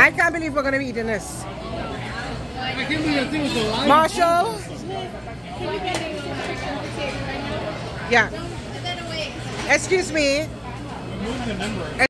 I can't believe we're gonna be eating this. I can't believe that thing was alive. Marshall? Yeah. Excuse me.